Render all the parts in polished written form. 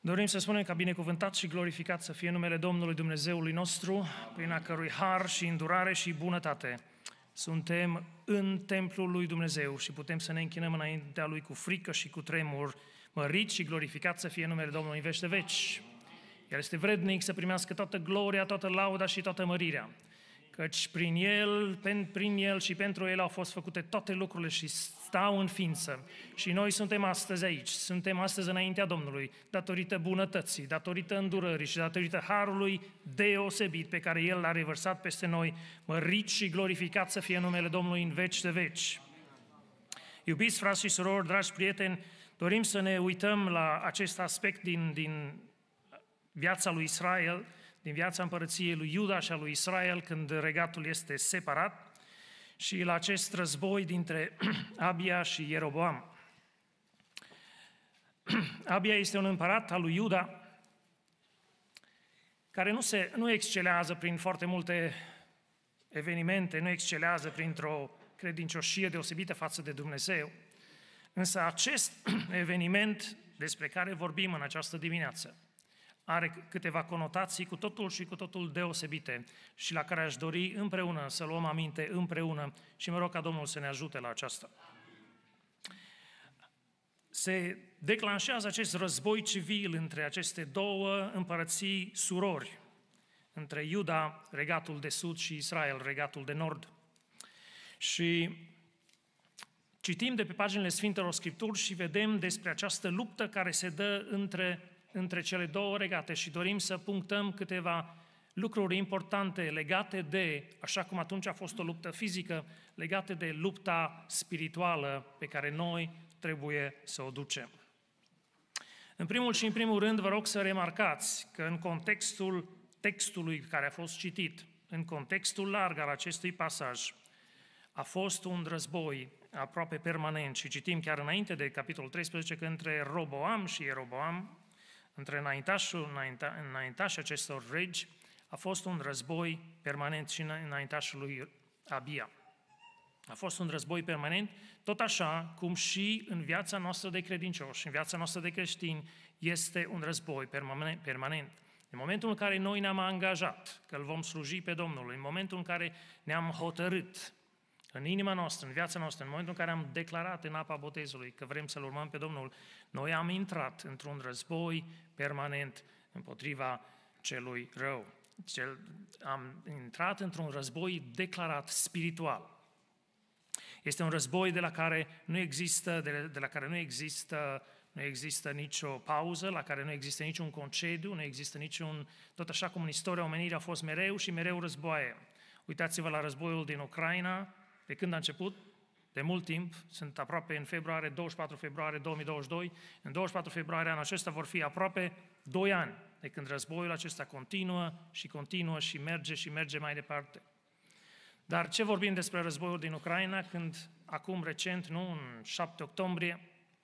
Dorim să spunem ca binecuvântat și glorificat să fie numele Domnului Dumnezeului nostru, prin a cărui har și îndurare și bunătate suntem în templul lui Dumnezeu și putem să ne închinăm înaintea Lui cu frică și cu tremur, mărit și glorificat să fie numele Domnului în veci de veci. El este vrednic să primească toată gloria, toată lauda și toată mărirea, căci prin El și pentru El au fost făcute toate lucrurile și stau în ființă. Și noi suntem astăzi aici, suntem astăzi înaintea Domnului, datorită bunătății, datorită îndurării și datorită harului deosebit pe care El l-a revărsat peste noi, mărit și glorificat să fie numele Domnului în veci de veci. Iubiți frați și surori, dragi prieteni, dorim să ne uităm la acest aspect din viața lui Israel, din viața împărăției lui Iuda și a lui Israel, când regatul este separat, și la acest război dintre Abia și Ieroboam. Abia este un împărat al lui Iuda care nu excelează prin foarte multe evenimente, nu excelează printr-o credincioșie deosebită față de Dumnezeu, însă acest eveniment despre care vorbim în această dimineață are câteva conotații cu totul deosebite și la care aș dori împreună să luăm aminte împreună și mă rog ca Domnul să ne ajute la aceasta. Se declanșează acest război civil între aceste două împărății surori, între Iuda, regatul de sud, și Israel, regatul de nord. Și citim de pe paginile Sfintelor Scripturi și vedem despre această luptă care se dă între cele două regate și dorim să punctăm câteva lucruri importante legate de, așa cum atunci a fost o luptă fizică, legate de lupta spirituală pe care noi trebuie să o ducem. În primul rând, vă rog să remarcați că în contextul textului care a fost citit, în contextul larg al acestui pasaj, a fost un război aproape permanent și citim chiar înainte de capitolul 13 că între Roboam și Ieroboam, între înaintașii acestor regi, a fost un război permanent și înaintașul lui Abia. A fost un război permanent, tot așa cum și în viața noastră de credincioși, în viața noastră de creștini, este un război permanent. În momentul în care noi ne-am angajat că îl vom sluji pe Domnul, în momentul în care ne-am hotărât în inima noastră, în viața noastră, în momentul în care am declarat în apa botezului că vrem să-L urmăm pe Domnul, noi am intrat într-un război permanent împotriva celui rău. Am intrat într-un război declarat spiritual. Este un război de la care nu există nicio pauză, la care nu există niciun concediu, nu există tot așa cum în istoria omenirii a fost mereu și mereu războaie. Uitați-vă la războiul din Ucraina. De când a început? De mult timp, sunt aproape în 24 februarie 2022, în 24 februarie anul acesta vor fi aproape 2 ani de când războiul acesta continuă și merge mai departe. Dar ce vorbim despre războiul din Ucraina când acum recent, în 7 octombrie,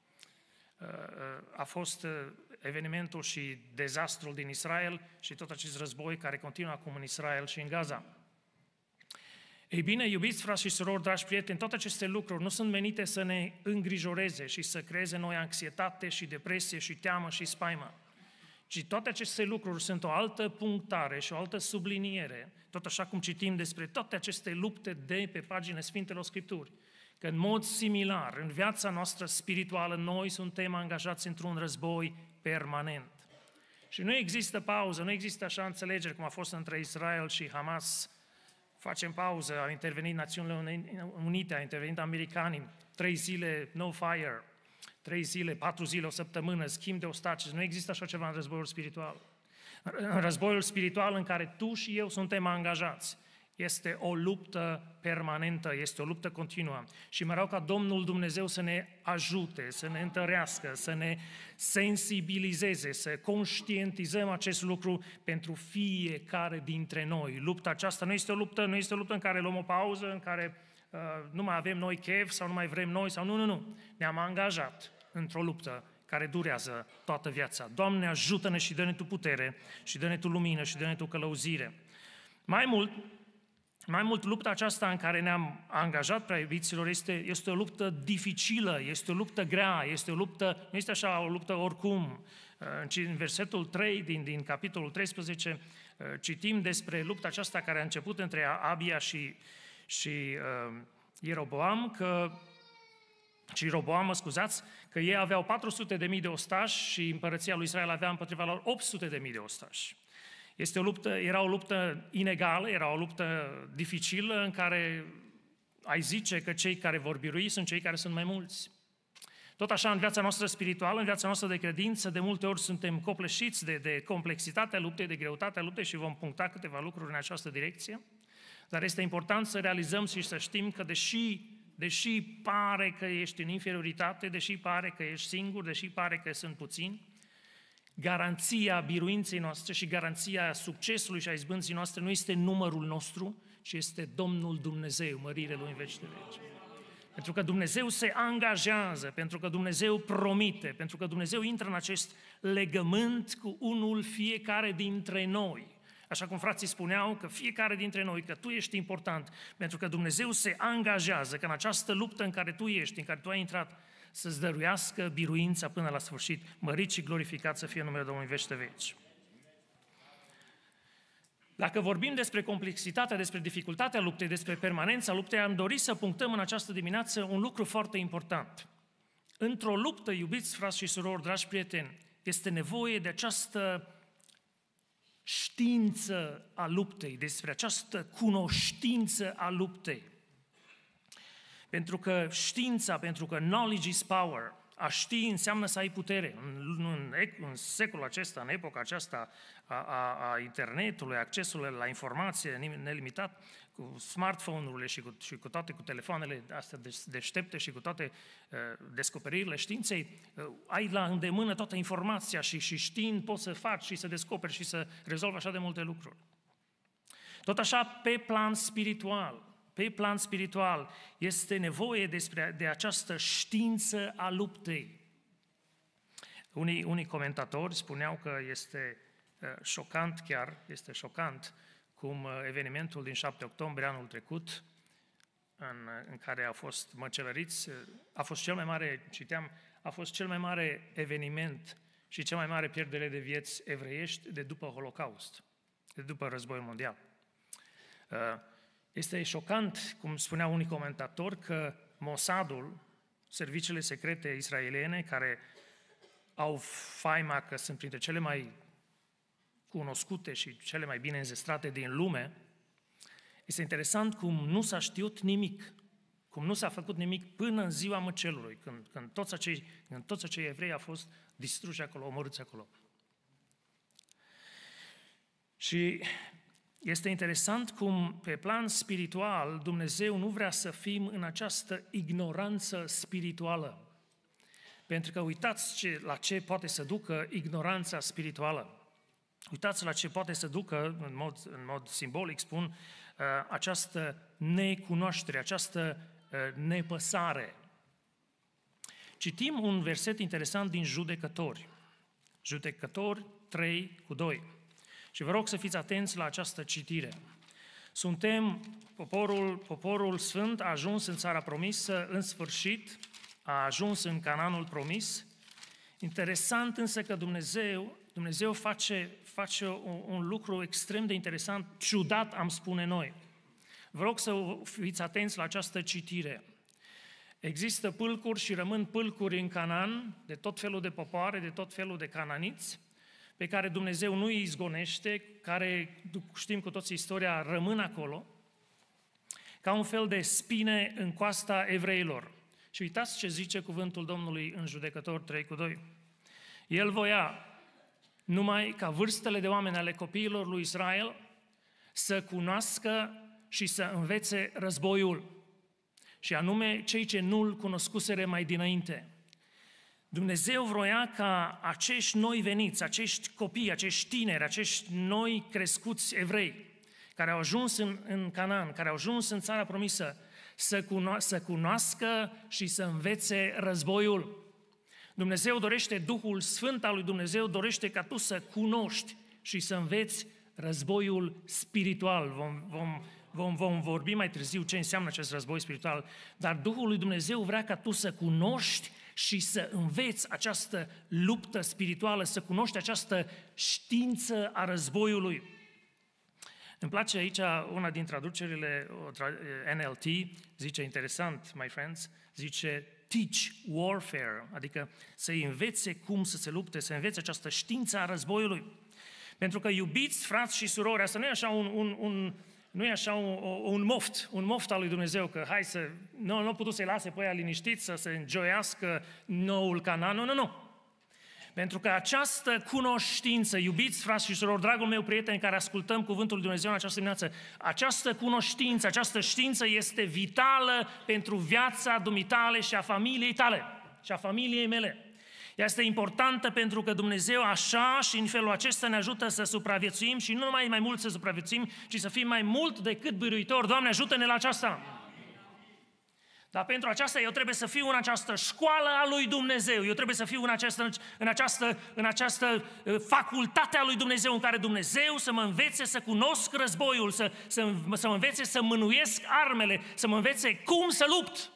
a fost evenimentul și dezastrul din Israel și tot acest război care continuă acum în Israel și în Gaza. Ei bine, iubiți frați și surori, dragi prieteni, toate aceste lucruri nu sunt menite să ne îngrijoreze și să creeze noi anxietate și depresie și teamă și spaimă, ci toate aceste lucruri sunt o altă punctare și o altă subliniere, tot așa cum citim despre toate aceste lupte de pe paginile Sfintelor Scripturi, că în mod similar, în viața noastră spirituală, noi suntem angajați într-un război permanent. Și nu există pauză, nu există așa înțelegere cum a fost între Israel și Hamas. Facem pauză, au intervenit Națiunile Unite, au intervenit americanii, 3 zile no fire, 3 zile, 4 zile, o săptămână, schimb de ostaci. Nu există așa ceva în războiul spiritual. În războiul spiritual în care tu și eu suntem angajați, este o luptă permanentă, este o luptă continuă. Și mă rog ca Domnul Dumnezeu să ne ajute, să ne întărească, să ne sensibilizeze, să conștientizăm acest lucru pentru fiecare dintre noi. Lupta aceasta nu este o luptă în care luăm o pauză, în care nu mai avem noi chef sau nu mai vrem noi sau nu. Ne-am angajat într-o luptă care durează toată viața. Doamne, ajută-ne și dă-ne Tu putere și dă-ne Tu lumină și dă-ne Tu călăuzire. Mai mult, lupta aceasta în care ne-am angajat, prea iubiților, este o luptă dificilă, este o luptă grea, nu este așa o luptă oricum. În versetul 3 din capitolul 13 citim despre lupta aceasta care a început între Abia și Roboam, că ei aveau 400.000 de ostași și împărăția lui Israel avea împotriva lor 800.000 de ostași. Era o luptă inegală, era o luptă dificilă în care ai zice că cei care vor birui sunt cei care sunt mai mulți. Tot așa, în viața noastră spirituală, în viața noastră de credință, de multe ori suntem copleșiți de complexitatea luptei, de greutatea luptei și vom puncta câteva lucruri în această direcție. Dar este important să realizăm și să știm că deși pare că ești în inferioritate, deși pare că ești singur, deși pare că sunt puțini, garanția biruinței noastre și garanția succesului și a izbânzii noastre nu este numărul nostru, ci este Domnul Dumnezeu, mărire Lui în veci de veci. Pentru că Dumnezeu se angajează, pentru că Dumnezeu promite, pentru că Dumnezeu intră în acest legământ cu unul fiecare dintre noi. Așa cum frații spuneau că fiecare dintre noi, că tu ești important, pentru că Dumnezeu se angajează că în această luptă în care tu ești, în care tu ai intrat, să-ți dăruiască biruința până la sfârșit, mărit și glorificat să fie numele Domnului în veci de veci. Dacă vorbim despre complexitatea, despre dificultatea luptei, despre permanența luptei, am dorit să punctăm în această dimineață un lucru foarte important. Într-o luptă, iubiți frați și surori, dragi prieteni, este nevoie de această știință a luptei, despre această cunoștință a luptei. Pentru că știința, pentru că knowledge is power, a ști înseamnă să ai putere. În secolul acesta, în epoca aceasta a internetului, accesul la informație nelimitat, cu smartphone-urile și cu toate, cu telefoanele astea deștepte și cu toate descoperirile științei, ai la îndemână toată informația și știind poți să faci și să descoperi și să rezolvi așa de multe lucruri. Tot așa, pe plan spiritual, este nevoie de această știință a luptei. Unii comentatori spuneau că este șocant cum evenimentul din 7 octombrie anul trecut, în care au fost măcelăriți, a fost cel mai mare eveniment și cea mai mare pierdere de vieți evreiești de după Holocaust, de după războiul mondial. Este șocant, cum spuneau unii comentatori, că Mossadul, serviciile secrete israeliene, care au faima că sunt printre cele mai cunoscute și cele mai bine înzestrate din lume, este interesant cum nu s-a știut nimic, cum nu s-a făcut nimic până în ziua măcelului, când toți acei evrei au fost distruși acolo, omorâți acolo. Și este interesant cum, pe plan spiritual, Dumnezeu nu vrea să fim în această ignoranță spirituală. Pentru că uitați la ce poate să ducă ignoranța spirituală. Uitați la ce poate să ducă, în mod simbolic spun, această necunoaștere, această nepăsare. Citim un verset interesant din Judecători. Judecători 3:2. Și vă rog să fiți atenți la această citire. Poporul sfânt a ajuns în țara promisă, în sfârșit, a ajuns în Canaanul promis. Interesant însă că Dumnezeu face un lucru extrem de interesant, ciudat am spune noi. Vă rog să fiți atenți la această citire. Există pâlcuri și rămân pâlcuri în Canaan, de tot felul de popoare, de tot felul de cananiți, pe care Dumnezeu nu îi izgonește, care, știm cu toții istoria, rămân acolo, ca un fel de spine în coasta evreilor. Și uitați ce zice cuvântul Domnului în Judecători 3:2. El voia numai ca vârstele de oameni ale copiilor lui Israel să cunoască și să învețe războiul, și anume cei ce nu-l cunoscuseră mai dinainte. Dumnezeu vroia ca acești noi veniți, acești copii, acești tineri, acești noi crescuți evrei, care au ajuns în Canaan, care au ajuns în țara promisă, să cunoască și să învețe războiul. Dumnezeu dorește, Duhul Sfânt al lui Dumnezeu dorește ca tu să cunoști și să înveți războiul spiritual. Vom vorbi mai târziu ce înseamnă acest război spiritual, dar Duhul lui Dumnezeu vrea ca tu să cunoști și să înveți această luptă spirituală, să cunoști această știință a războiului. Îmi place aici una din traducerile, NLT, zice interesant, my friends, zice teach warfare, adică să-i învețe cum să se lupte, să învețe această știință a războiului. Pentru că iubiți frați și surori, asta nu e așa nu e așa un moft al lui Dumnezeu, că hai să, nu a putut să-i lase pe aia liniștiți, să se înjoiască noul Canaan, nu. Pentru că această cunoștință, iubiți frați și surori, dragul meu prieten care ascultăm cuvântul lui Dumnezeu în această dimineață, această cunoștință, această știință este vitală pentru viața dumitale și a familiei tale și a familiei mele. Ea este importantă pentru că Dumnezeu așa și în felul acesta ne ajută să supraviețuim și nu numai mai mult să supraviețuim, ci să fim mai mult decât biruitori. Doamne, ajută-ne la aceasta! Dar pentru aceasta eu trebuie să fiu în această școală a lui Dumnezeu. Eu trebuie să fiu în această facultate a lui Dumnezeu în care Dumnezeu să mă învețe să cunosc războiul, să mă învețe să mânuiesc armele, să mă învețe cum să lupt.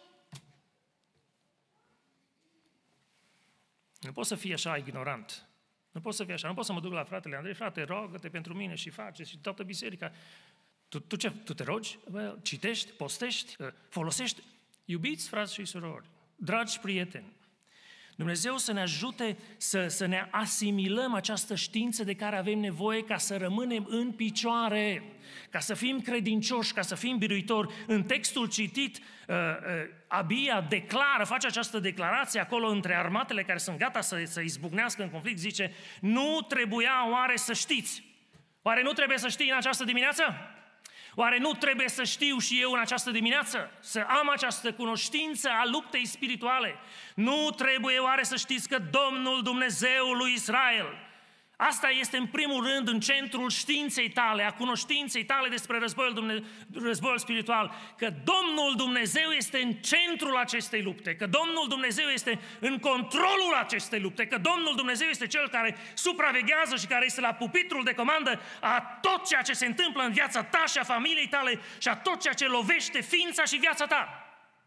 Nu pot să fii așa ignorant. Nu pot să fii așa. Nu pot să mă duc la fratele Andrei, frate, roagă-te pentru mine și face și toată biserica. Tu ce? Tu te rogi? Citești? Postești? Folosești? Iubiți frați și surori, dragi prieteni, Dumnezeu să ne ajute să ne asimilăm această știință de care avem nevoie ca să rămânem în picioare, ca să fim credincioși, ca să fim biruitori. În textul citit, Abia face această declarație acolo între armatele care sunt gata să izbucnească în conflict, zice, nu trebuia oare să știți? Oare nu trebuie să știi în această dimineață? Oare nu trebuie să știu și eu în această dimineață? Să am această cunoștință a luptei spirituale? Nu trebuie oare să știți că Domnul Dumnezeul lui Israel, asta este în primul rând în centrul științei tale, a cunoștinței tale despre războiul spiritual, că Domnul Dumnezeu este în centrul acestei lupte, că Domnul Dumnezeu este în controlul acestei lupte, că Domnul Dumnezeu este Cel care supraveghează și care este la pupitrul de comandă a tot ceea ce se întâmplă în viața ta și a familiei tale și a tot ceea ce lovește ființa și viața ta.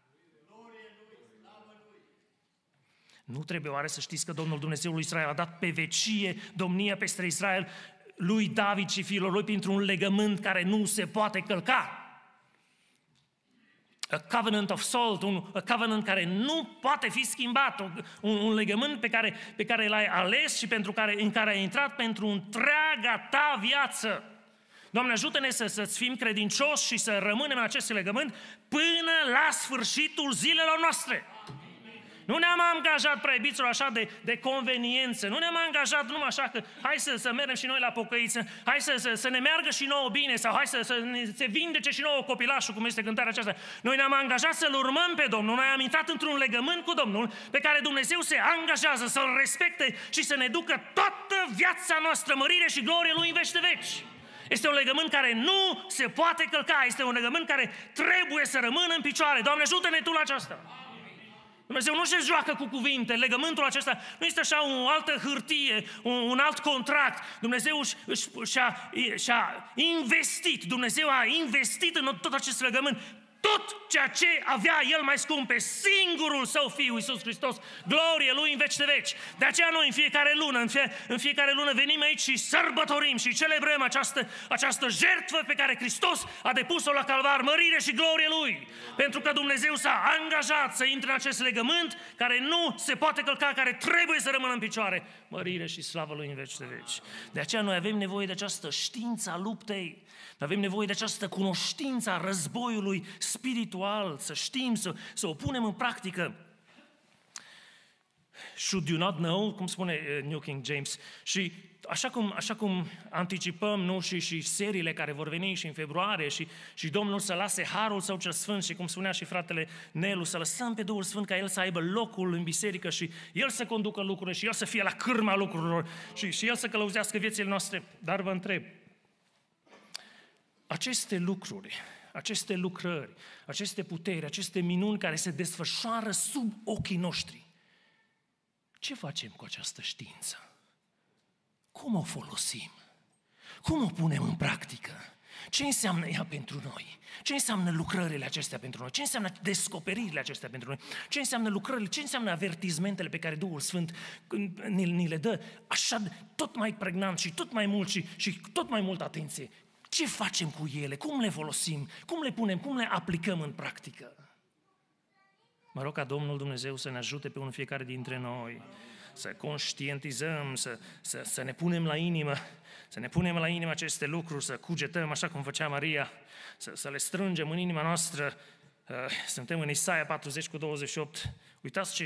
Nu trebuie oare să știți că Domnul Dumnezeul lui Israel a dat pe vecie domnia peste Israel lui David și fiilor lui printr-un legământ care nu se poate călca? A covenant of salt, un covenant care nu poate fi schimbat, un legământ pe care l-ai ales și în care ai intrat pentru întreaga ta viață. Doamne, ajută-ne să-ți fim credincioși și să rămânem în acest legământ până la sfârșitul zilelor noastre. Nu ne-am angajat, prea iubiților, așa de conveniență. Nu ne-am angajat numai așa că hai să mergem și noi la pocăiță, hai să ne meargă și nouă bine sau hai să se vindece și nouă copilașul, cum este cântarea aceasta. Noi ne-am angajat să-L urmăm pe Domnul. Noi am intrat într-un legământ cu Domnul pe care Dumnezeu se angajează să-L respecte și să ne ducă toată viața noastră, mărire și glorie Lui în veci de veci. Este un legământ care nu se poate călca. Este un legământ care trebuie să rămână în picioare. Doamne, ajută-ne Tu la aceasta. Dumnezeu nu se joacă cu cuvinte. Legământul acesta nu este așa o altă hârtie, un alt contract. Dumnezeu și-a investit, Dumnezeu a investit în tot acest legământ tot ceea ce avea El mai scump, pe singurul Său Fiu, Iisus Hristos, glorie Lui în veci de veci. De aceea noi în fiecare lună venim aici și sărbătorim și celebrăm această jertfă pe care Hristos a depus-o la Calvar, mărire și glorie Lui. Pentru că Dumnezeu s-a angajat să intre în acest legământ care nu se poate călca, care trebuie să rămână în picioare, mărire și slavă Lui în veci de veci. De aceea noi avem nevoie de această știință a luptei. Avem nevoie de această cunoștință a războiului spiritual, să știm, să o punem în practică. Should you not know, cum spune New King James. Și așa cum anticipăm, nu, și seriile care vor veni și în februarie și Domnul să lase harul Său cel Sfânt și cum spunea și fratele Nelu, să lăsăm pe Duhul Sfânt ca El să aibă locul în biserică și El să conducă lucrurile și El să fie la cârma lucrurilor și El să călăuzească viețile noastre. Dar vă întreb, aceste lucruri, aceste lucrări, aceste puteri, aceste minuni care se desfășoară sub ochii noștri, ce facem cu această știință? Cum o folosim? Cum o punem în practică? Ce înseamnă ea pentru noi? Ce înseamnă lucrările acestea pentru noi? Ce înseamnă descoperirile acestea pentru noi? Ce înseamnă lucrările? Ce înseamnă avertizmentele pe care Duhul Sfânt ni le dă așa tot mai pregnant și tot mai mult și tot mai multă atenție? Ce facem cu ele? Cum le folosim? Cum le punem? Cum le aplicăm în practică? Mă rog ca Domnul Dumnezeu să ne ajute pe unul fiecare dintre noi să conștientizăm, să ne punem la inimă, să ne punem la inimă aceste lucruri, să cugetăm așa cum făcea Maria, să le strângem în inima noastră. Suntem în Isaia 40:28. Uitați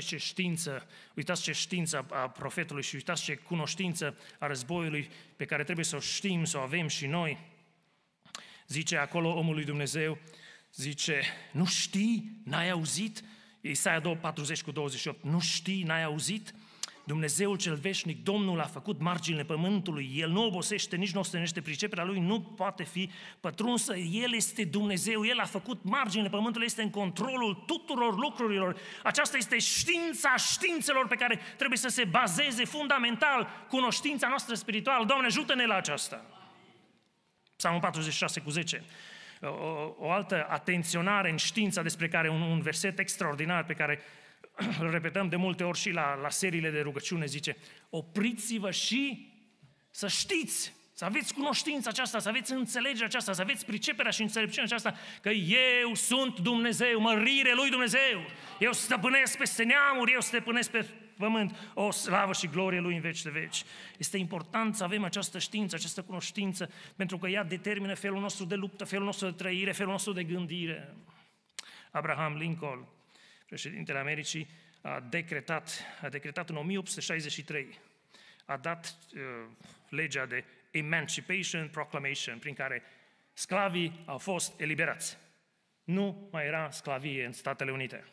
ce știință a profetului și uitați ce cunoștință a războiului pe care trebuie să o știm, să o avem și noi. Zice acolo omul lui Dumnezeu, zice, nu știi, n-ai auzit? Isaia 40:28, nu știi, n-ai auzit? Dumnezeul cel veșnic, Domnul a făcut marginile pământului, El nu obosește, nici nu ostenește, priceperea Lui nu poate fi pătrunsă, El este Dumnezeu, El a făcut marginile pământului, este în controlul tuturor lucrurilor. Aceasta este știința științelor pe care trebuie să se bazeze fundamental cunoștința noastră spirituală. Doamne, ajută-ne la aceasta! Psalmul 46:10. O altă atenționare în știința despre care un verset extraordinar pe care îl repetăm de multe ori și la seriile de rugăciune, zice, opriți-vă și să știți, să aveți cunoștința aceasta, să aveți înțelegerea aceasta, să aveți priceperea și înțelepciunea aceasta, că eu sunt Dumnezeu, mărire lui Dumnezeu, eu stăpânesc peste neamuri, eu stăpânesc pe pământ, o slavă și glorie Lui în veci de veci. Este important să avem această știință, această cunoștință, pentru că ea determină felul nostru de luptă, felul nostru de trăire, felul nostru de gândire. Abraham Lincoln, președintele Americii, a decretat în 1863, a dat legea de Emancipation Proclamation, prin care sclavii au fost eliberați. Nu mai era sclavie în Statele Unite.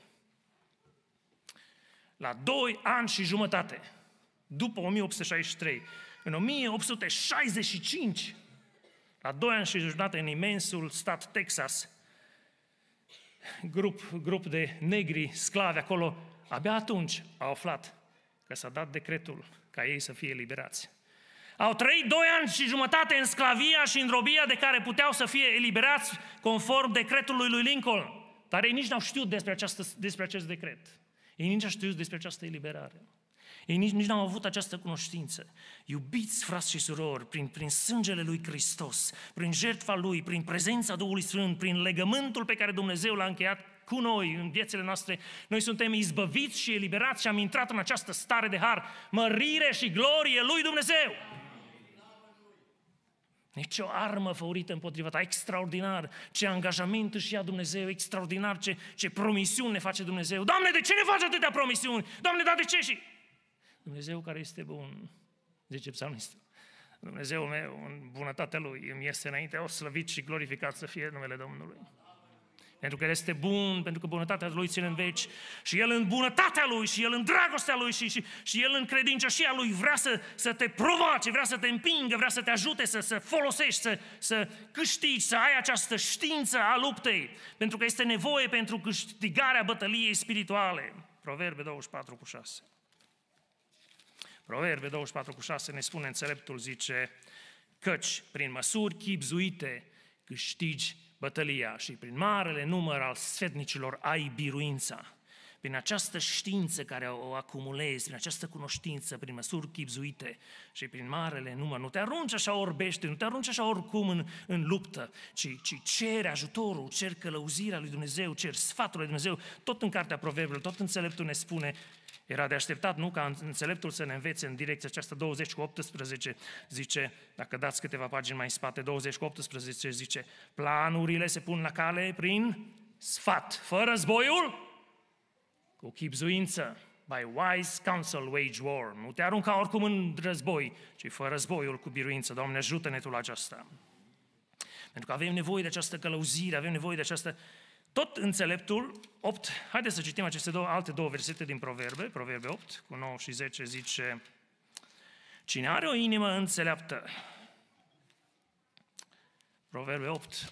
La 2 ani și jumătate, după 1863, în 1865, la 2 ani și jumătate, în imensul stat Texas, grup de negri sclavi acolo, abia atunci au aflat că s-a dat decretul ca ei să fie eliberați. Au trăit 2 ani și jumătate în sclavia și în robia de care puteau să fie eliberați conform decretului lui Lincoln. Dar ei nici n-au știut despre acest decret. Ei nici n-au știut despre această eliberare. Ei nici n-au avut această cunoștință. Iubiți, frați și surori, prin sângele lui Hristos, prin jertfa Lui, prin prezența Duhului Sfânt, prin legământul pe care Dumnezeu l-a încheiat cu noi în viețile noastre, noi suntem izbăviți și eliberați și am intrat în această stare de har, mărire și glorie lui Dumnezeu. Nici o armă făurită împotriva ta, extraordinar, ce angajament își ia Dumnezeu, extraordinar, ce promisiuni ne face Dumnezeu. Doamne, de ce ne faci atâtea promisiuni? Doamne, dar de ce? Și Dumnezeu care este bun, zice psalmistul. Dumnezeul meu, în bunătatea Lui, îmi este înainte, o slăvit și glorificat să fie numele Domnului. Pentru că El este bun, pentru că bunătatea Lui ține în veci și El în bunătatea Lui și El în dragostea Lui și El în credincioșia Lui vrea să te provoace, vrea să te împingă, vrea să te ajute să folosești, să câștigi, să ai această știință a luptei, pentru că este nevoie pentru câștigarea bătăliei spirituale. Proverbe 24:6. Proverbe 24:6 ne spune înțeleptul, zice, căci prin măsuri chibzuite câștigi bătălia și prin marele număr al sfetnicilor ai biruința. Prin această știință care o acumulezi, prin această cunoștință, prin măsuri chibzuite și prin marele număr, nu te arunci așa orbește, nu te arunci așa oricum în luptă, ci ceri ajutorul, ceri călăuzirea lui Dumnezeu, ceri sfatul lui Dumnezeu. Tot în cartea Proverbelor, tot înțeleptul ne spune, era de așteptat, nu, ca înțeleptul să ne învețe în direcția aceasta. 20:18 zice, dacă dați câteva pagini mai în spate, 20:18 zice, planurile se pun la cale prin sfat, fără războiul, cu chibzuință. By wise counsel wage war. Nu te arunca oricum în război, ci fără războiul cu biruință. Doamne, ajută-ne Tu la aceasta. Pentru că avem nevoie de această călăuzire, avem nevoie de această... Tot înțeleptul 8, haideți să citim aceste alte două versete din Proverbe, Proverbe 8, cu 9 și 10, zice, cine are o inimă înțeleaptă, Proverbe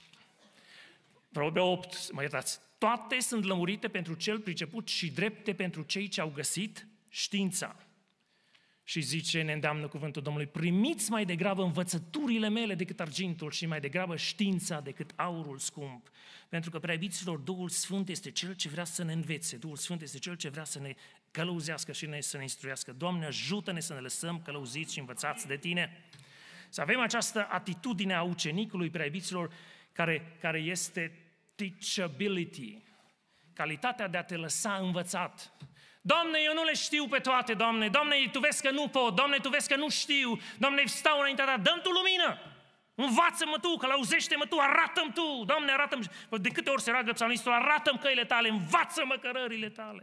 8, mă iertați, toate sunt lămurite pentru cel priceput și drepte pentru cei ce au găsit știința. Și zice, ne îndeamnă cuvântul Domnului, primiți mai degrabă învățăturile mele decât argintul și mai degrabă știința decât aurul scump. Pentru că, prea iubiților, Duhul Sfânt este Cel ce vrea să ne învețe, Duhul Sfânt este Cel ce vrea să ne călăuzească și să ne instruiască. Doamne, ajută-ne să ne lăsăm călăuziți și învățați de Tine. Să avem această atitudine a ucenicului, prea iubiților, care este teachability, calitatea de a te lăsa învățat. Doamne, eu nu le știu pe toate, Doamne, Tu vezi că nu pot, Doamne, Tu vezi că nu știu, Doamne, stau înaintea Ta, dă-mi Tu lumină, învață-mă Tu, călăuzește-mă Tu, arată-mi Tu, Doamne, arată-mi, de câte ori se roagă psalmistul, arată-mi căile Tale, învață-mă cărările Tale.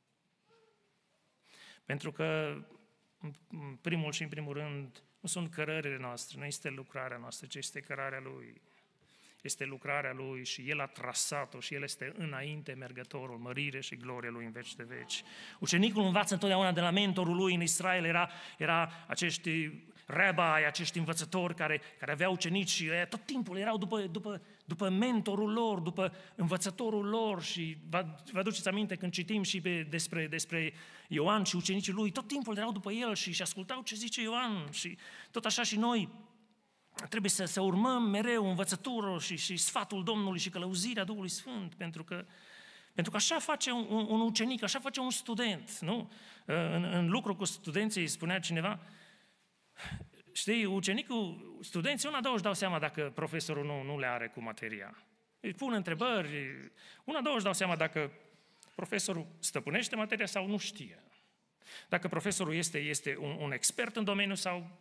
Pentru că, în primul și în primul rând, nu sunt cărările noastre, nu este lucrarea noastră, ci este cărarea Lui. Este lucrarea Lui și El a trasat-o și El este înainte mergătorul, mărire și glorie Lui în veci de veci. Ucenicul învață întotdeauna de la mentorul lui în Israel, era acești rabai, acești învățători care aveau ucenici și tot timpul erau după mentorul lor, după învățătorul lor și vă aduceți aminte când citim și despre Ioan și ucenicii lui, tot timpul erau după el și ascultau ce zice Ioan și tot așa și noi. Trebuie să urmăm mereu învățătură și sfatul Domnului și călăuzirea Duhului Sfânt, pentru că așa face un ucenic, așa face un student, nu? În lucru cu studenții spunea cineva, știi, studenții una, două își dau seama dacă profesorul nu le are cu materia. Îi pun întrebări, una, două își dau seama dacă profesorul stăpânește materia sau nu știe. Dacă profesorul este un expert în domeniu sau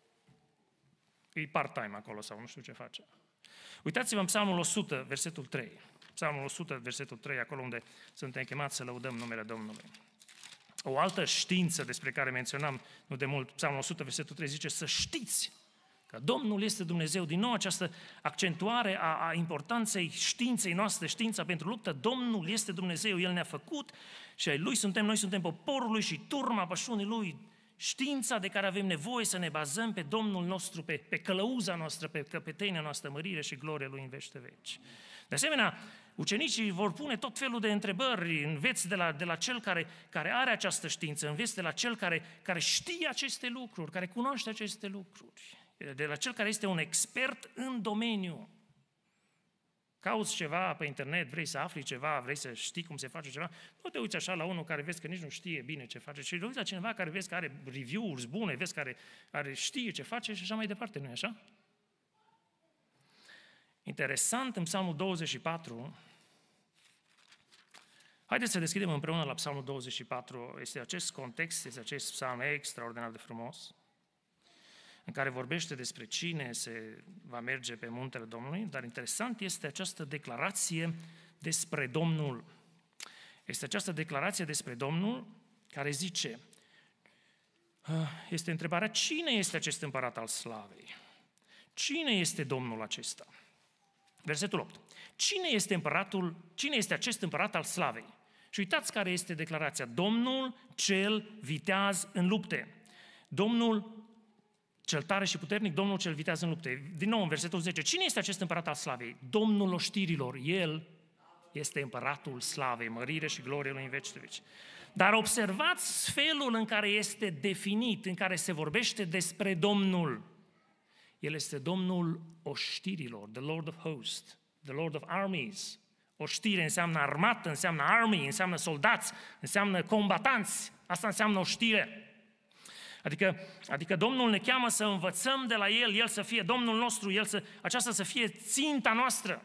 e part-time acolo sau nu știu ce face. Uitați-vă în Psalmul 100, versetul 3. Psalmul 100, versetul 3, acolo unde suntem chemați să lăudăm numele Domnului. O altă știință despre care menționam nu de mult, Psalmul 100, versetul 3, zice să știți că Domnul este Dumnezeu. Din nou această accentuare a importanței științei noastre, știința pentru luptă, Domnul este Dumnezeu, El ne-a făcut și ai Lui suntem, noi suntem poporul Lui și turma pășunii Lui. Știința de care avem nevoie să ne bazăm pe Domnul nostru, pe călăuza noastră, pe căpetenia noastră, mărire și glorie Lui în veci de veci. De asemenea, ucenicii vor pune tot felul de întrebări, înveți de la cel care are această știință, înveți de la cel care știe aceste lucruri, care cunoaște aceste lucruri, de la cel care este un expert în domeniu. Cauți ceva pe internet, vrei să afli ceva, vrei să știi cum se face ceva, nu te uiți așa la unul care vezi că nici nu știe bine ce face, ci te uiți la cineva care vezi că are review-uri bune, vezi care știe ce face și așa mai departe, nu-i așa? Interesant, în Psalmul 24, haideți să deschidem împreună la Psalmul 24, este acest context, este acest psalm extraordinar de frumos, în care vorbește despre cine se va merge pe muntele Domnului, dar interesant este această declarație despre Domnul. Este această declarație despre Domnul care zice, este întrebarea, cine este acest împărat al slavei? Cine este Domnul acesta? Versetul 8. Cine este acest împărat al slavei? Și uitați care este declarația. Domnul cel viteaz în lupte. Domnul cel tare și puternic, Domnul cel viteaz în lupte. Din nou, în versetul 10. Cine este acest împărat al slavei? Domnul oștirilor. El este împăratul slavei, mărire și glorie Lui în veci de veci. Dar observați felul în care este definit, în care se vorbește despre Domnul. El este Domnul oștirilor, the Lord of Hosts, the Lord of Armies. Oștire înseamnă armată, înseamnă army, înseamnă soldați, înseamnă combatanți. Asta înseamnă oștire. Adică Domnul ne cheamă să învățăm de la El, El să fie Domnul nostru, aceasta să fie ținta noastră.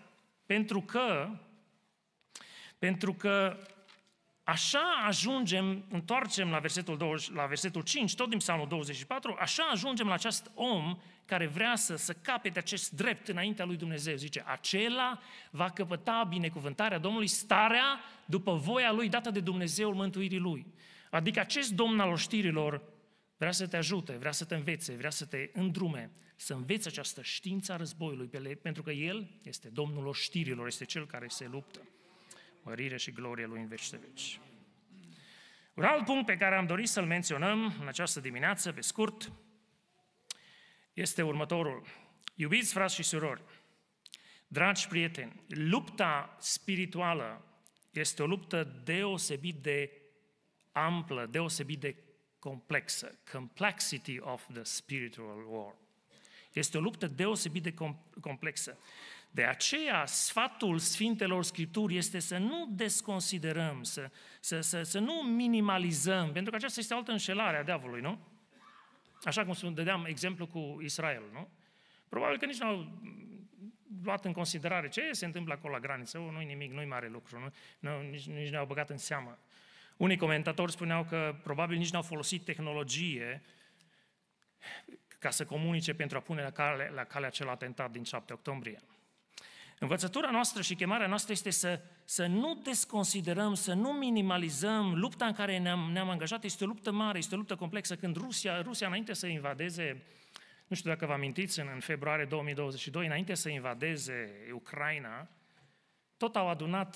Pentru că așa ajungem, întoarcem la versetul 5, tot din Psalmul 24, așa ajungem la acest om care vrea să capete acest drept înaintea lui Dumnezeu. Zice, acela va căpăta binecuvântarea Domnului, starea după voia lui dată de Dumnezeul mântuirii lui. Adică acest Domn al oștirilor vrea să te ajute, vrea să te învețe, vrea să te îndrume, să înveți această știință a războiului, pentru că El este Domnul oștirilor, este Cel care se luptă. Mărire și glorie Lui în veci de veci. Un alt punct pe care am dorit să-l menționăm în această dimineață, pe scurt, este următorul. Iubiți frați și surori, dragi prieteni, lupta spirituală este o luptă deosebit de amplă, deosebit de complexă. Complexity of the spiritual war. Este o luptă deosebit de complexă. De aceea, sfatul Sfintelor Scripturi este să nu desconsiderăm, să nu minimalizăm, pentru că aceasta este o altă înșelare a diavolului, nu? Așa cum dădeam exemplu cu Israel, nu? Probabil că nici nu au luat în considerare ce se întâmplă acolo la graniță. Nu-i nimic, nu-i mare lucru, nici nu au băgat în seamă. Unii comentatori spuneau că probabil nici n-au folosit tehnologie ca să comunice pentru a pune la cale acel atentat din 7 octombrie. Învățătura noastră și chemarea noastră este să nu desconsiderăm, să nu minimalizăm lupta în care ne-am angajat. Este o luptă mare, este o luptă complexă. Când Rusia înainte să invadeze, nu știu dacă vă amintiți, în februarie 2022, înainte să invadeze Ucraina, tot au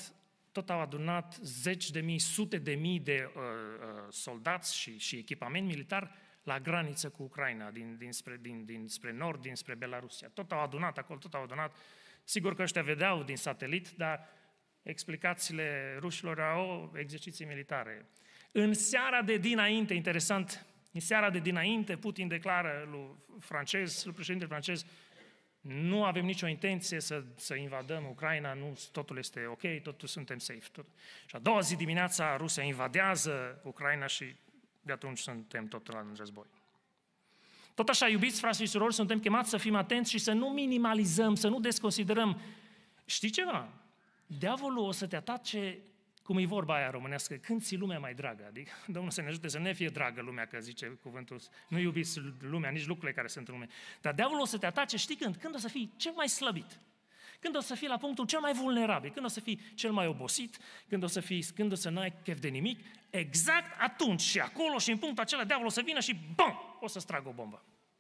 adunat zeci de mii, sute de mii de soldați și echipament militar la graniță cu Ucraina, dinspre nord, dinspre Belarusia. Tot au adunat acolo, tot au adunat. Sigur că ăștia vedeau din satelit, dar explicațiile rușilor erau exerciții militare. În seara de dinainte, interesant, în seara de dinainte, Putin declară lui președintele francez, nu avem nicio intenție să invadăm Ucraina, totul este ok, totul suntem safe. Și a doua zi dimineața Rusia invadează Ucraina și de atunci suntem tot în război. Tot așa, iubiți frați și surori, suntem chemați să fim atenți și să nu minimalizăm, să nu desconsiderăm. Știi ceva? Diavolul o să te atace, cum e vorba aia românească, când ți lumea mai dragă. Adică Domnul să ne ajute să ne fie dragă lumea, că zice cuvântul, nu iubiți lumea, nici lucrurile care sunt în lume. Dar diavolul o să te atace, știi când? Când o să fii cel mai slăbit. Când o să fii la punctul cel mai vulnerabil, când o să fii cel mai obosit, când o să nu ai chef de nimic, exact atunci și acolo și în punctul acela diavolul o să vină și bam, o să-ți tragă o bombă.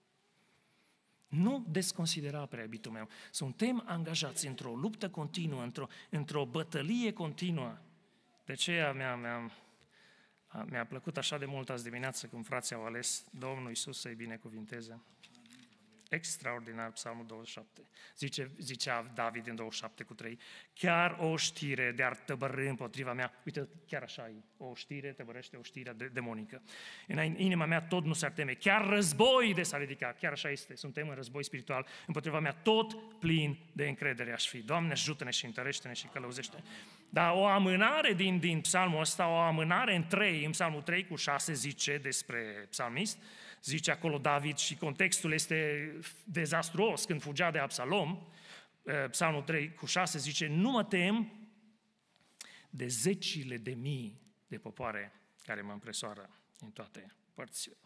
Nu desconsidera, prea iubitul meu. Suntem angajați într-o luptă continuă, într-o bătălie continuă. De aceea mi-a plăcut așa de mult azi dimineață când frații au ales Domnul Iisus să-i binecuvinteze. Extraordinar, Psalmul 27. Zicea David în 27:3, chiar o știre de-ar tăbărî împotriva mea, uite, chiar așa e, o știre tăbărește o știre demonică. În inima mea tot nu s-ar teme, chiar război de s-ar ridica, chiar așa este, suntem în război spiritual, împotriva mea tot plin de încredere aș fi. Doamne, ajută-ne și întărește-ne și călăuzește. Dar o amânare din psalmul ăsta, o amânare în Psalmul 3:6 zice despre psalmist, zice acolo David și contextul este dezastruos când fugea de Absalom, Psalmul 3:6 zice, nu mă tem de zecile de mii de popoare care mă împresoară în toate părțile.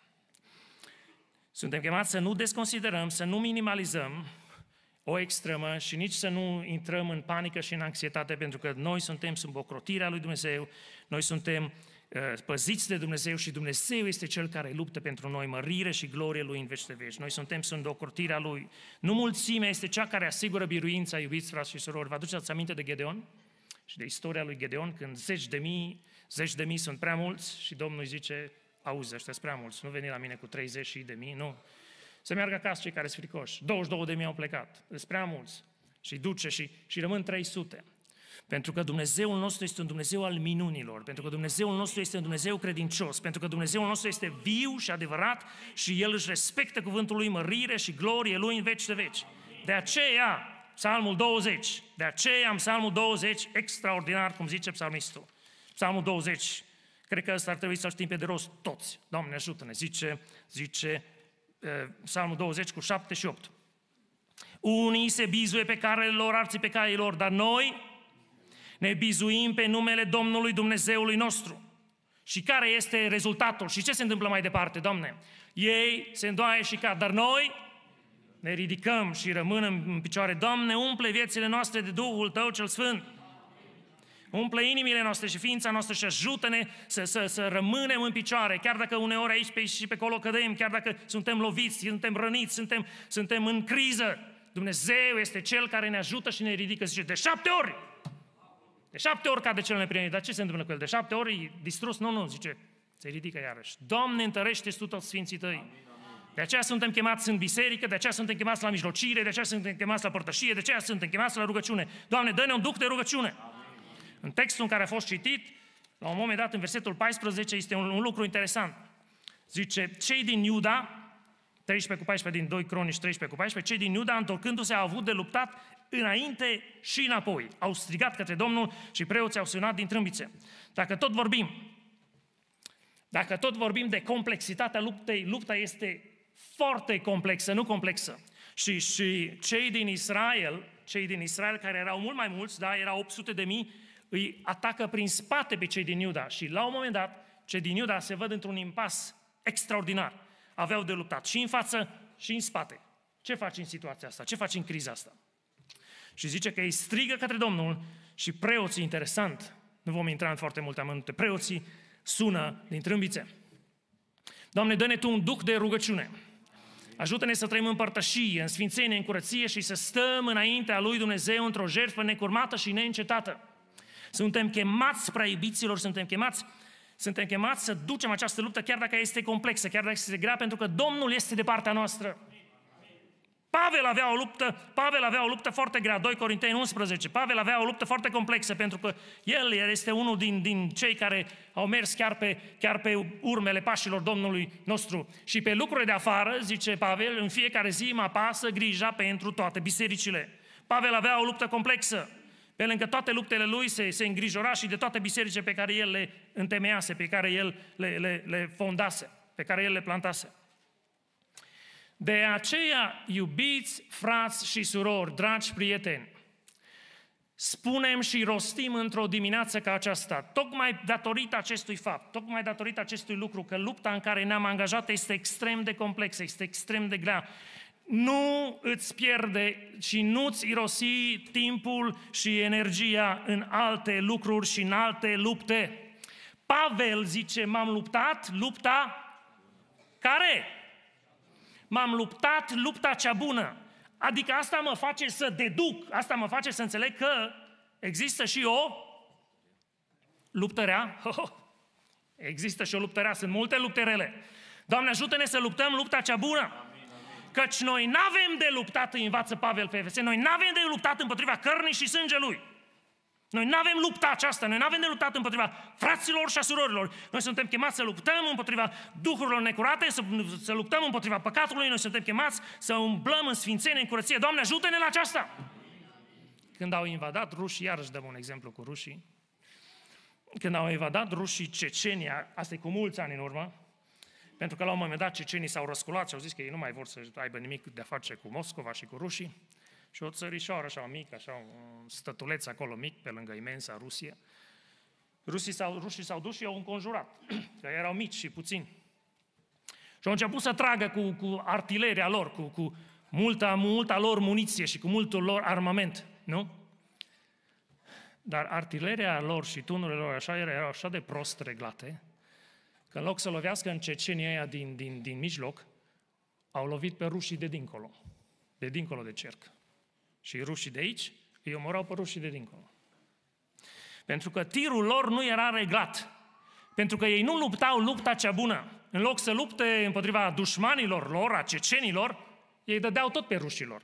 Suntem chemați să nu desconsiderăm, să nu minimalizăm o extremă și nici să nu intrăm în panică și în anxietate, pentru că noi suntem sub ocrotirea lui Dumnezeu, noi suntem păziți de Dumnezeu și Dumnezeu este Cel care luptă pentru noi, mărire și glorie Lui în veci de veci. Noi suntem sub ocrotirea Lui. Nu mulțimea este cea care asigură biruința, iubiți frați și surori. Vă aduceți aminte de Gedeon și de istoria lui Gedeon, când zeci de mii sunt prea mulți și Domnul îi zice, auzi, ăștia sunt prea mulți, nu veni la mine cu 30.000, nu. Să meargă acasă cei care sunt fricoși. 22.000 au plecat, sunt prea mulți. Și duce și rămân 300. Pentru că Dumnezeul nostru este un Dumnezeu al minunilor, pentru că Dumnezeul nostru este un Dumnezeu credincios, pentru că Dumnezeul nostru este viu și adevărat și El își respectă cuvântul Lui, mărire și glorie Lui în veci de veci. De aceea, Psalmul 20, Psalmul 20, extraordinar, cum zice psalmistul. Psalmul 20, cred că ăsta ar trebui să-l știm pe de rost toți. Doamne, ajută-ne, zice Psalmul 20:7 și 8. Unii se bizuie pe carele lor, alții pe caii lor, dar noi ne bizuim pe numele Domnului Dumnezeului nostru. Și care este rezultatul? Și ce se întâmplă mai departe, Doamne? Ei se îndoaie și cad, dar noi ne ridicăm și rămânem în picioare. Doamne, umple viețile noastre de Duhul Tău cel Sfânt. Umple inimile noastre și ființa noastră și ajută-ne să rămânem în picioare, chiar dacă uneori aici și pe acolo cădem, chiar dacă suntem loviți, suntem răniți, suntem în criză. Dumnezeu este Cel care ne ajută și ne ridică. Zice, de 7 ori! De 7 ori cade cel neprihănit. Dar ce se întâmplă cu el? De 7 ori e distrus? Nu, zice, se ridică iarăși. Doamne, întărește-ți Tu toți sfinții Tăi. De aceea suntem chemați în biserică, de aceea suntem chemați la mijlocire, de aceea suntem chemați la părtășie, de aceea suntem chemați la rugăciune. Doamne, dă-ne un duc de rugăciune. În textul în care a fost citit, la un moment dat, în versetul 14, este un lucru interesant. Zice, cei din Iuda, 13:14 din 2 Cronici 13:14, cei din Iuda, întorcându-se, au avut de luptat înainte și înapoi. Au strigat către Domnul și preoții au sunat din trâmbițe. Dacă tot vorbim de complexitatea luptei, lupta este foarte complexă, nu complexă. Și cei din Israel, care erau mult mai mulți, da, erau 800.000, îi atacă prin spate pe cei din Iuda. Și la un moment dat, cei din Iuda se văd într-un impas extraordinar. Aveau de luptat și în față și în spate. Ce faci în situația asta? Ce faci în criza asta? Și zice că ei strigă către Domnul și preoții, interesant, nu vom intra în foarte multe amănunte, preoții sună din trâmbițe. Doamne, dă-ne Tu un duc de rugăciune. Ajută-ne să trăim în părtășie, în sfințenie, în curăție și să stăm înaintea lui Dumnezeu într-o jertfă necurmată și neîncetată. Suntem chemați, prea iubiților, suntem chemați să ducem această luptă, chiar dacă este complexă, chiar dacă este grea, pentru că Domnul este de partea noastră. Pavel avea o luptă foarte grea, 2 Corinteni 11. Pavel avea o luptă foarte complexă, pentru că el este unul din cei care au mers chiar pe urmele pașilor Domnului nostru. Și pe lucrurile de afară, zice Pavel, în fiecare zi mă apasă grija pentru toate bisericile. Pavel avea o luptă complexă. Pe lângă toate luptele lui se îngrijora și de toate bisericile pe care el le întemeiase, pe care el le fondase, pe care el le plantase. De aceea, iubiți frați și surori, dragi prieteni, spunem și rostim într-o dimineață ca aceasta, tocmai datorită acestui fapt, tocmai datorită acestui lucru, că lupta în care ne-am angajat este extrem de complexă, este extrem de grea. Nu îți pierde și nu-ți irosi timpul și energia în alte lucruri și în alte lupte. Pavel zice, m-am luptat lupta care? M-am luptat lupta cea bună. Adică asta mă face să deduc, asta mă face să înțeleg că există și o luptă rea. Există și o luptă rea, sunt multe lupte rele. Doamne, ajută-ne să luptăm lupta cea bună. Căci noi n-avem de luptat, îi învață Pavel pe Efeseni, noi n-avem de luptat împotriva cărnii și sângelui. Noi n-avem lupta aceasta, noi n-avem de luptat împotriva fraților și a surorilor. Noi suntem chemați să luptăm împotriva duhurilor necurate, să luptăm împotriva păcatului, noi suntem chemați să umblăm în sfințenie, în curăție. Doamne, ajută-ne la aceasta! Când au invadat rușii, iarăși dăm un exemplu cu rușii, când au invadat rușii Cecenia, asta e cu mulți ani în urmă, pentru că la un moment dat cecenii s-au răsculat și au zis că ei nu mai vor să aibă nimic de a face cu Moscova și cu rușii. Și o țărișoară așa mică, așa un stătuleț acolo mic, pe lângă imensa Rusie. Rușii s-au dus și i-au înconjurat, că erau mici și puțini. Și au început să tragă cu artileria lor, cu multa lor muniție și cu multul lor armament, nu? Dar artileria lor și tunurile lor erau așa de prost reglate, că în loc să lovească în Cecenia aia din mijloc, au lovit pe rușii de dincolo de cerc. Și rușii de aici îi omorau pe rușii de dincolo. Pentru că tirul lor nu era reglat. Pentru că ei nu luptau lupta cea bună. În loc să lupte împotriva dușmanilor lor, a cecenilor, ei dădeau tot pe rușilor.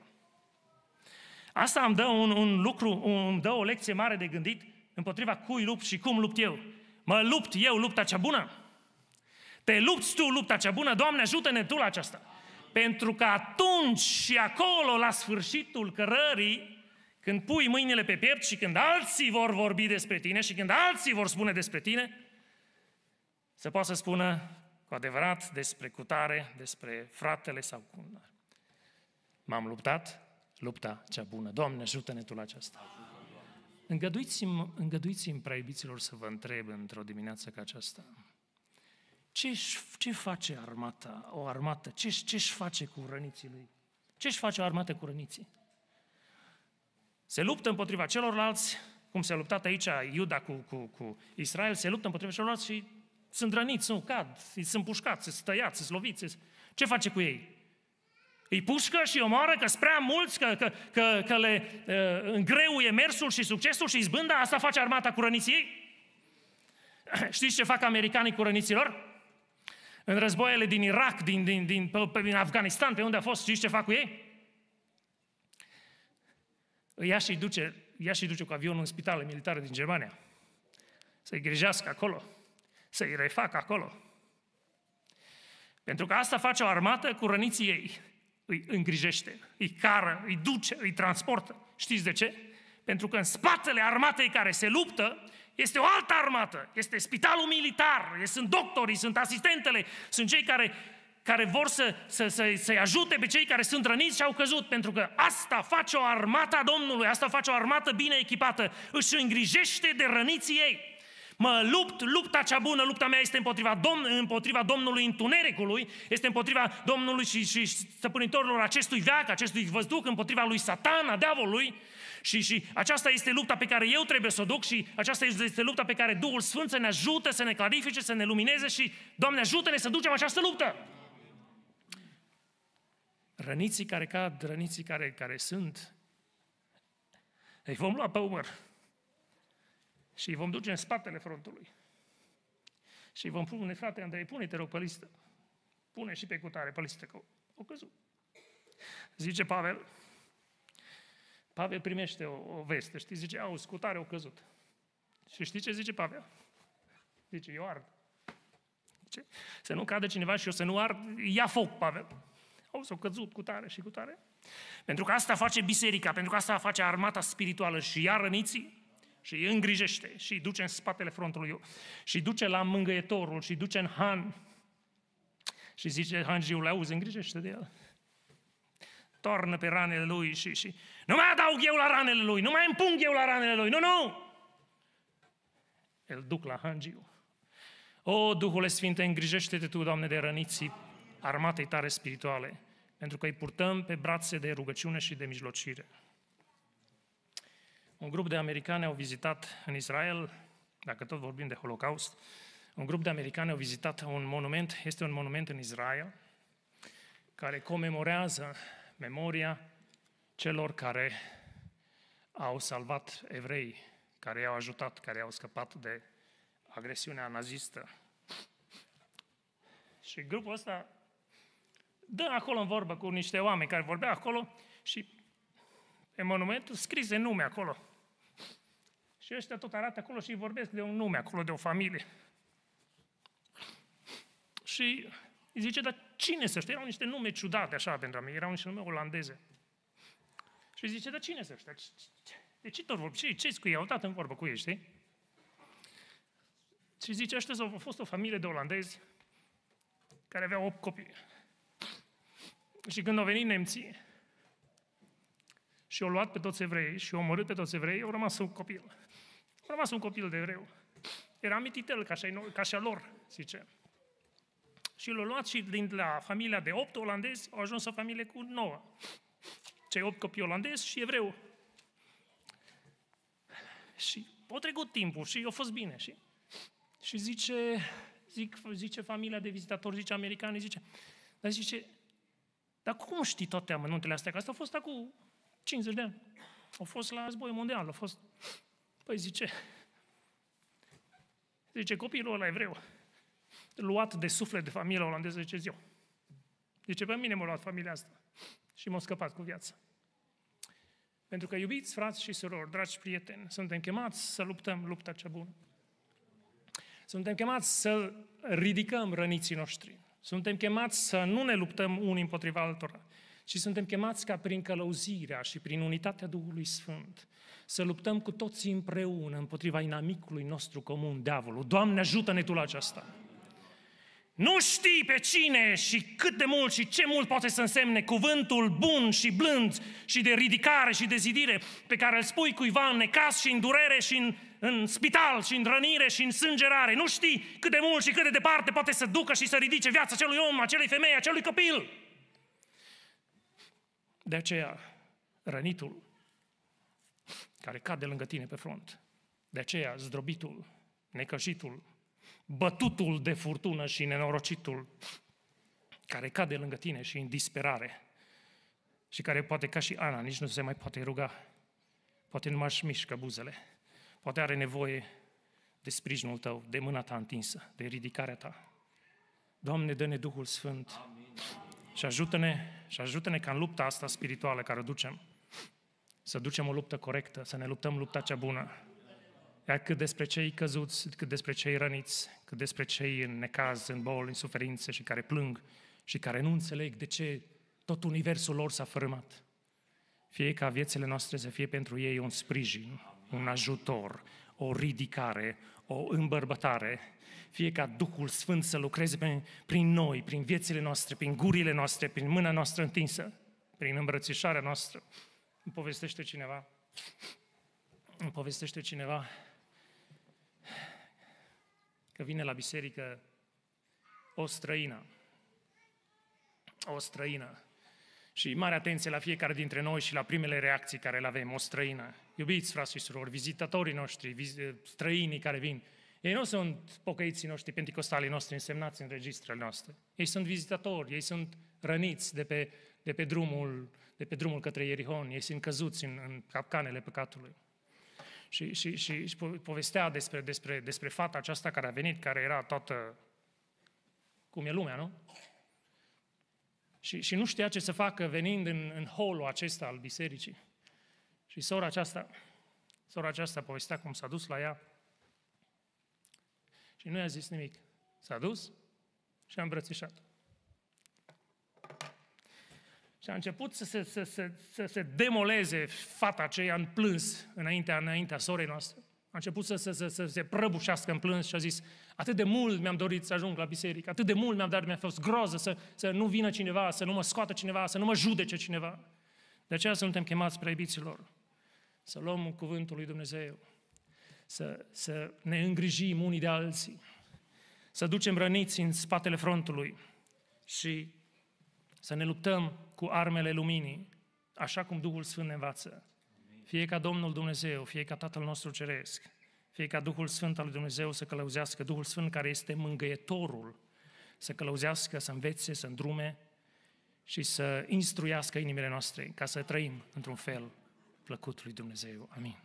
Asta îmi dă un lucru, îmi dă o lecție mare de gândit împotriva cui lupt și cum lupt eu. Mă lupt eu lupta cea bună? Te lupți tu lupta cea bună? Doamne, ajută-ne Tu la aceasta! Pentru că atunci și acolo, la sfârșitul cărării, când pui mâinile pe piept și când alții vor vorbi despre tine și când alții vor spune despre tine, să poată să spună cu adevărat despre cutare, despre fratele sau cum. M-am luptat lupta cea bună. Doamne, ajută-ne Tu la aceasta. Îngăduiți-mi, prea iubiților, să vă întreb într-o dimineață ca aceasta. Ce face armata, o armată? Ce-și face cu răniții lui? Ce-și face o armată cu răniții? Se luptă împotriva celorlalți, cum s-a luptat aici Iuda cu Israel, se luptă împotriva celorlalți și sunt răniți, nu, cad, sunt pușcați, sunt tăiați, sunt loviți. Ce face cu ei? Îi pușcă și omoară că sunt prea mulți, că le îngreuie mersul și succesul și izbânda? Asta face armata cu răniții ei? Știți ce fac americanii cu răniților? În războaiele din Irak, din Afganistan, pe unde a fost, știți ce fac cu ei? Ia și duce cu avionul în spitale militare din Germania. Să-i grijească acolo, să-i refacă acolo. Pentru că asta face o armată cu răniții ei. Îi îngrijește, îi cară, îi duce, îi transportă. Știți de ce? Pentru că în spatele armatei care se luptă este o altă armată. Este spitalul militar, sunt doctorii, sunt asistentele, sunt cei care vor să-i ajute pe cei care sunt răniți și au căzut. Pentru că asta face o armată a Domnului, asta face o armată bine echipată. Își îngrijește de răniții ei. Mă lupt, lupta cea bună, lupta mea este împotriva Domnului întunericului, este împotriva Domnului și stăpânitorilor acestui veac, acestui văzduc, împotriva lui Satan, a diavolului. Și aceasta este lupta pe care eu trebuie să o duc și aceasta este lupta pe care Duhul Sfânt să ne ajute, să ne clarifice, să ne lumineze și, Doamne, ajută-ne să ducem această luptă. Răniții care cad, răniții care sunt, îi vom lua pe umăr și îi vom duce în spatele frontului. Și îi vom pune, frate Andrei, pune, te rog, pe listă. Pune și pe cutare pe listă, că o căzut. Zice Pavel, Pavel primește o veste, știi, zice, auzi, cutare o căzut. Și știi ce zice Pavel? Zice, eu ard. Zice, să nu cadă cineva și eu să nu ard, ia foc, Pavel. Auzi, o căzut cutare și cutare. Pentru că asta face biserica, pentru că asta face armata spirituală și ia răniții și îi îngrijește și îi duce în spatele frontului și îi duce la mângâietorul și îi duce în han și zice hangiul, auzi, îngrijește de el. Toarnă pe ranele lui și nu mai adaug eu la ranele lui, nu mai împung eu la ranele lui, nu! Îl duc la hangiu. O, Duhule Sfinte, îngrijește-te Tu, Doamne, de răniții armatei Tale spirituale, pentru că îi purtăm pe brațe de rugăciune și de mijlocire. Un grup de americani au vizitat în Israel, dacă tot vorbim de Holocaust, un grup de americani au vizitat un monument, este un monument în Israel, care comemorează memoria celor care au salvat evrei, care i-au ajutat, care i-au scăpat de agresiunea nazistă. Și grupul ăsta dă acolo în vorbă cu niște oameni care vorbeau acolo și pe monument scrise nume acolo. Și ăștia tot arată acolo și vorbesc de un nume acolo, de o familie. Și îi zice, dar cine să ăștia? Erau niște nume ciudate așa pentru mine, erau niște nume olandeze. Și îi zice, dar cine să ăștia? De ce tot vorbi? Ce-i cu ei? Au dat în vorbă cu ei, știi? Și zice, ăștia au fost o familie de olandezi care aveau 8 copii. Și când au venit nemții și au luat pe toți evrei și au omorât pe toți evrei, au rămas un copil. A rămas un copil de evreu. Era mititel ca și a lor, zice. Și l-au luat și din la familia de 8 olandezi au ajuns o familie cu 9. Cei 8 copii olandezi și evreu. Și a trecut timpul și a fost bine. Și zice familia de vizitatori, zice americani, zice, dar cum știi toate amănuntele astea? Că asta a fost acum 50 de ani. Au fost la război mondial, au fost... Păi zice, copilul ăla evreu, luat de suflet de familia olandeză, zice, eu. Zice, pe mine m-a luat familia asta și m-a scăpat cu viața. Pentru că, iubiți frați și surori, dragi prieteni, suntem chemați să luptăm lupta cea bună. Suntem chemați să ridicăm răniții noștri. Suntem chemați să nu ne luptăm unii împotriva altora, ci suntem chemați ca prin călăuzirea și prin unitatea Duhului Sfânt să luptăm cu toții împreună împotriva inamicului nostru comun, diavolul. Doamne, ajută-ne Tu la aceasta! Nu știi pe cine și cât de mult și ce mult poate să însemne cuvântul bun și blând și de ridicare și de zidire pe care îl spui cuiva în necaz și în durere și în spital și în rănire și în sângerare. Nu știi cât de mult și cât de departe poate să ducă și să ridice viața acelui om, acelei femei, acelui copil. De aceea, rănitul care cade lângă tine pe front, de aceea zdrobitul, necăjitul, bătutul de furtună și nenorocitul care cade lângă tine și în disperare și care poate ca și Ana nici nu se mai poate ruga, poate nu mai mișcă buzele, poate are nevoie de sprijinul Tău, de mâna Ta întinsă, de ridicarea Ta. Doamne, dă-ne Duhul Sfânt. Amin. Și ajută-ne ca în lupta asta spirituală care o ducem, să ducem o luptă corectă, să ne luptăm lupta cea bună. Iar cât despre cei căzuți, cât despre cei răniți, cât despre cei în necaz, în boli, în suferințe și care plâng și care nu înțeleg de ce tot universul lor s-a fărâmat. Fie ca viețile noastre să fie pentru ei un sprijin, un ajutor, o ridicare, o îmbărbătare, fie ca Duhul Sfânt să lucreze prin noi, prin viețile noastre, prin gurile noastre, prin mâna noastră întinsă, prin îmbrățișarea noastră. Îmi povestește cineva că vine la biserică o străină. Și mare atenție la fiecare dintre noi și la primele reacții care le avem, o străină. Iubiți, frați și surori, vizitatorii noștri, străinii care vin, ei nu sunt pocăiții noștri, penticostalii noștri însemnați în registrele noastre. Ei sunt vizitatori, ei sunt răniți de pe drumul către Ierihon, ei sunt căzuți în capcanele păcatului. Și povestea despre fata aceasta care a venit, care era toată cum e lumea, nu? Și nu știa ce să facă venind în holul acesta al bisericii. Și sora aceasta povestea cum s-a dus la ea și nu i-a zis nimic. S-a dus și a îmbrățișat. Și a început să se demoleze fata aceea în plâns înaintea sorei noastre. A început să se prăbușească în plâns și a zis: atât de mult mi-am dorit să ajung la biserică, atât de mult mi-a fost groză să nu vină cineva, să nu mă scoată cineva, să nu mă judece cineva. De aceea suntem chemați, prea iubiților, să luăm cuvântul lui Dumnezeu, să ne îngrijim unii de alții, să ducem răniți în spatele frontului și să ne luptăm cu armele luminii, așa cum Duhul Sfânt ne învață. Fie ca Domnul Dumnezeu, fie ca Tatăl nostru Ceresc, fie ca Duhul Sfânt al lui Dumnezeu să călăuzească, Duhul Sfânt care este mângâietorul, să călăuzească, să învețe, să îndrume și să instruiască inimile noastre ca să trăim într-un fel plăcut lui Dumnezeu. Amin.